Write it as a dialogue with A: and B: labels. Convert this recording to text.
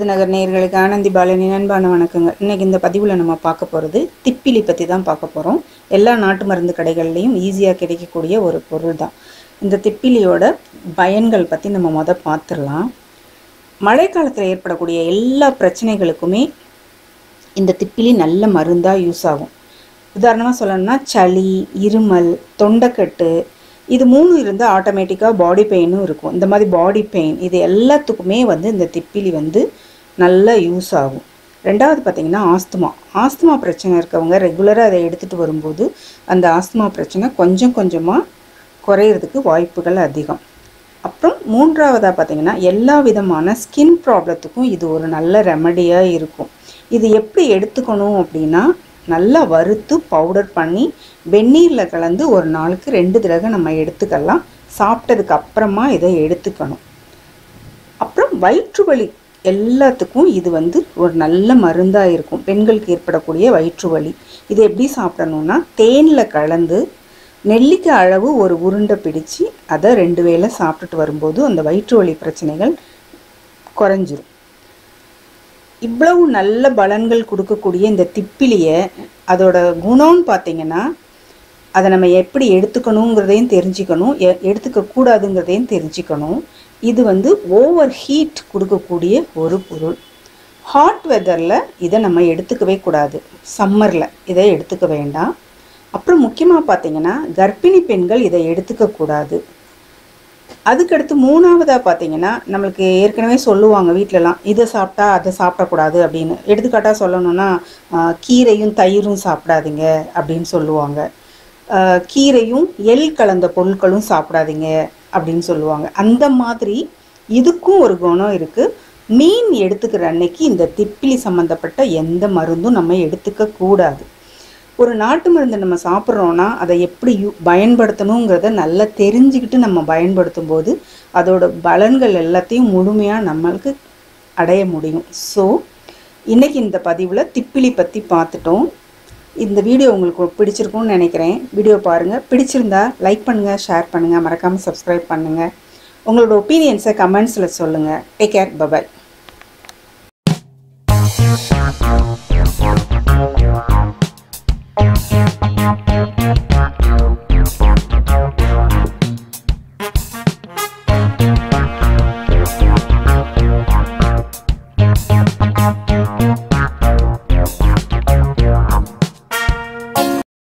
A: விருதுநகர் நேயர்களுக்கு ஆனந்தி பாலனின் அன்பான வணக்கங்க. இன்னைக்கு இந்த பதிவில் நம்ம பார்க்க போகிறது திப்பிலி பற்றி தான் பார்க்க போகிறோம். எல்லா நாட்டு மருந்து கடைகள்லையும் ஈஸியாக கிடைக்கக்கூடிய ஒரு பொருள் தான். இந்த திப்பிலியோட பயன்கள் பற்றி நம்ம பார்த்துடலாம். மழைக்காலத்தில் ஏற்படக்கூடிய எல்லா பிரச்சனைகளுக்குமே இந்த திப்பிலி நல்ல மருந்தாக யூஸ் ஆகும். உதாரணமாக சொல்லணும்னா சளி, இருமல், தொண்டைக்கட்டு இது 3 இருந்தால் ஆட்டோமேட்டிக்காக பாடி பெயினும் இருக்கும். இந்த மாதிரி பாடி பெயின் இது எல்லாத்துக்குமே இந்த திப்பிலி நல்லா யூஸ் ஆகும். ரெண்டாவது பார்த்திங்கன்னா ஆஸ்துமா பிரச்சனை இருக்கவங்க ரெகுலராக அதை எடுத்துகிட்டு வரும்போது அந்த ஆஸ்துமா பிரச்சனை கொஞ்சம் கொஞ்சமாக குறையிறதுக்கு வாய்ப்புகள் அதிகம். அப்புறம் மூன்றாவதாக பார்த்திங்கன்னா எல்லா விதமான ஸ்கின் ப்ராப்ளத்துக்கும் இது ஒரு நல்ல ரெமடியாக இருக்கும். இது எப்படி எடுத்துக்கணும் அப்படின்னா, நல்லா வறுத்து பவுடர் பண்ணி வெந்நீரில் கலந்து ஒரு நாளுக்கு 2 தடவை நம்ம எடுத்துக்கலாம். சாப்பிட்டதுக்கு அப்புறமா இதை எடுத்துக்கணும். அப்புறம் வயிற்று வலி எல்லாத்துக்கும் இது ஒரு நல்ல மருந்தாக இருக்கும். பெண்களுக்கு ஏற்படக்கூடிய வயிற்று வலி இது எப்படி சாப்பிடணும்னா, தேனில் கலந்து நெல்லிக்காய் அளவு ஒரு உருண்டை பிடிச்சி அதை 2 வேளை சாப்பிட்டுட்டு வரும்போது அந்த வயிற்று வலி பிரச்சனைகள் குறைஞ்சிரும். இவ்வளவு நல்ல பலன்கள் கொடுக்கக்கூடிய இந்த திப்பிலியை அதோட குணம்னு பார்த்திங்கன்னா, அதை நம்ம எப்படி எடுத்துக்கணுங்கிறதையும் தெரிஞ்சுக்கணும், எடுத்துக்கக்கூடாதுங்கிறதையும் தெரிஞ்சுக்கணும். இது ஓவர் ஹீட் கொடுக்கக்கூடிய ஒரு பொருள். ஹாட் வெதரில் இதை நம்ம எடுத்துக்கவே கூடாது. சம்மரில் இதை எடுத்துக்க வேண்டாம். அப்புறம் முக்கியமாக பார்த்திங்கன்னா கர்ப்பிணி பெண்கள் இதை எடுத்துக்கக்கூடாது. அதுக்கடுத்து மூணாவதாக பார்த்திங்கன்னா, நம்மளுக்கு ஏற்கனவே சொல்லுவாங்க வீட்டிலலாம், இதை சாப்பிட்டா அதை சாப்பிடக்கூடாது அப்படின்னு. எடுத்துக்காட்டாக சொல்லணுன்னா, கீரையும் தயிரும் சாப்பிடாதீங்க அப்படின்னு சொல்லுவாங்க. கீரையும் எள் கலந்த பொருட்களும் சாப்பிடாதீங்க அப்படின்னு சொல்லுவாங்க. அந்த மாதிரி இதுக்கும் ஒரு குணம் இருக்குது. மீன் எடுத்துக்கிற அன்னைக்கு இந்த திப்பிலி சம்மந்தப்பட்ட எந்த மருந்தும் நம்ம எடுத்துக்கக்கூடாது. ஒரு நாட்டு மருந்து நம்ம சாப்பிட்றோன்னா அதை எப்படி பயன்படுத்தணுங்கிறத நல்லா தெரிஞ்சுக்கிட்டு நம்ம பயன்படுத்தும் போது அதோட பலன்கள் எல்லாத்தையும் முழுமையாக நம்மளுக்கு அடைய முடியும். ஸோ இன்றைக்கி இந்த பதிவில் திப்பிலி பற்றி பார்த்துட்டோம். இந்த வீடியோ உங்களுக்கு பிடிச்சிருக்கும்னு நினைக்கிறேன். வீடியோ பாருங்கள், பிடிச்சிருந்தா லைக் பண்ணுங்கள், ஷேர் பண்ணுங்கள், மறக்காமல் சப்ஸ்கிரைப் பண்ணுங்கள். உங்களோட ஒப்பீனியன்ஸை கமெண்ட்ஸில் சொல்லுங்கள். Take care, bye bye.
B: Thank you.